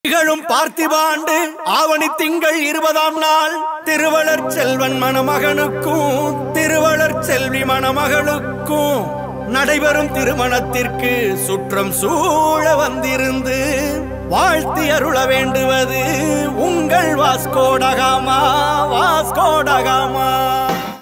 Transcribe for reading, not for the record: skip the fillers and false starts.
திகழும் பார்த்திபாண்டு ஆவணி திங்கள் 20ஆம் நாள் திருவளர் செல்வன் மணமகனுக்கும் திருவளர் செல்வி மணமகளுக்கும் நடைபெறும் திருமணத்திற்கு சுற்றம் சூழ வந்திருந்து வாழ்த்தி அருள வேண்டுவது உங்கள் வாஸ்கோ ட காமா.